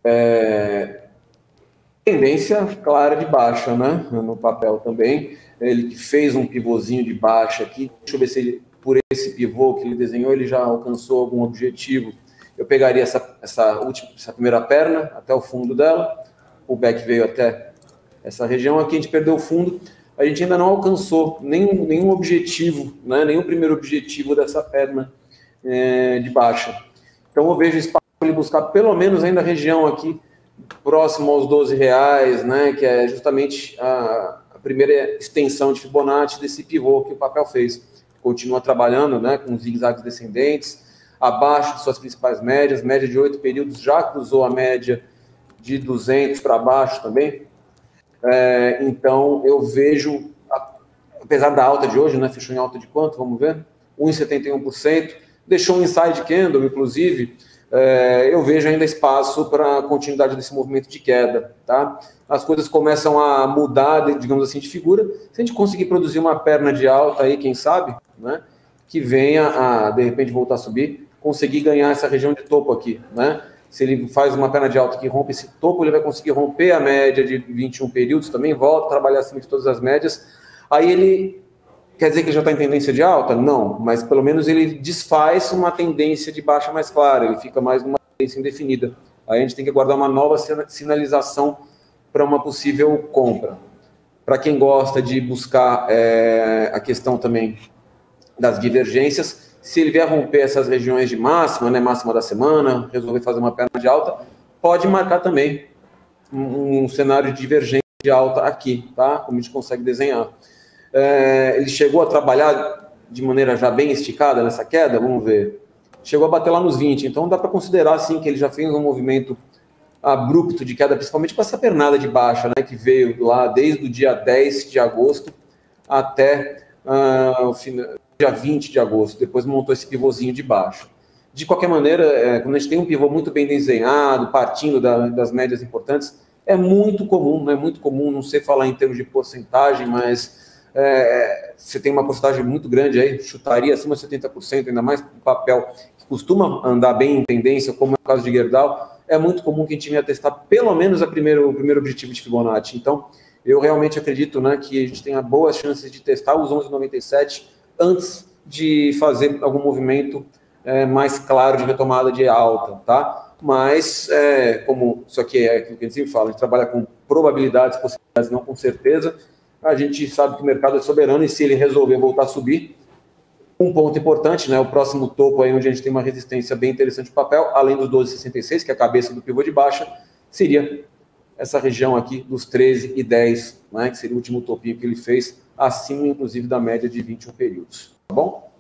Tendência clara de baixa, né? No papel também. Ele que fez um pivôzinho de baixa aqui. Deixa eu ver se ele, por esse pivô que ele desenhou, ele já alcançou algum objetivo. Eu pegaria essa primeira perna até o fundo dela. O back veio até essa região. Aqui a gente perdeu o fundo. A gente ainda não alcançou nenhum objetivo, né? Nenhum primeiro objetivo dessa perna de baixa. Então eu vejo espaço para ele buscar pelo menos ainda a região aqui próximo aos R$12, né, que é justamente a primeira extensão de Fibonacci desse pivô que o papel fez. Continua trabalhando, né, com zigue-zagues descendentes, abaixo de suas principais médias, média de 8 períodos, já cruzou a média de 200 para baixo também. Então, eu vejo, apesar da alta de hoje, né, fechou em alta de quanto? Vamos ver? 1,71%, deixou um inside candle, inclusive. Eu vejo ainda espaço para a continuidade desse movimento de queda, tá? As coisas começam a mudar, digamos assim, de figura. Se a gente conseguir produzir uma perna de alta aí, quem sabe, né? Que venha a, de repente, voltar a subir, conseguir ganhar essa região de topo aqui, né? Se ele faz uma perna de alta que rompe esse topo, ele vai conseguir romper a média de 21 períodos também, volta a trabalhar acima de todas as médias. Aí ele... Quer dizer que ele já está em tendência de alta? Não, mas pelo menos ele desfaz uma tendência de baixa mais clara, ele fica mais numa tendência indefinida. Aí a gente tem que aguardar uma nova sinalização para uma possível compra. Para quem gosta de buscar a questão também das divergências, se ele vier romper essas regiões de máxima, né, máxima da semana, resolver fazer uma perna de alta, pode marcar também um cenário de divergência de alta aqui, tá? Como a gente consegue desenhar. Ele chegou a trabalhar de maneira já bem esticada nessa queda, vamos ver. Chegou a bater lá nos 20, então dá para considerar sim que ele já fez um movimento abrupto de queda, principalmente com essa pernada de baixa, né, que veio lá desde o dia 10 de agosto até o dia 20 de agosto, depois montou esse pivôzinho de baixa. De qualquer maneira, quando a gente tem um pivô muito bem desenhado, partindo das médias importantes, é muito comum, não sei falar em termos de porcentagem, mas você tem uma porcentagem muito grande aí, chutaria acima de 70%, ainda mais no papel que costuma andar bem em tendência, como é o caso de Gerdau, é muito comum que a gente venha testar pelo menos o primeiro objetivo de Fibonacci. Então, eu realmente acredito, né, que a gente tenha boas chances de testar os 11,97 antes de fazer algum movimento mais claro de retomada de alta, tá? Mas, como isso aqui é aquilo que a gente sempre fala, a gente trabalha com probabilidades, possibilidades, não com certeza. A gente sabe que o mercado é soberano e se ele resolver voltar a subir, um ponto importante, né, o próximo topo aí onde a gente tem uma resistência bem interessante no papel, além dos 12,66, que é a cabeça do pivô de baixa, seria essa região aqui dos 13,10, né, que seria o último topinho que ele fez, acima inclusive da média de 21 períodos, tá bom?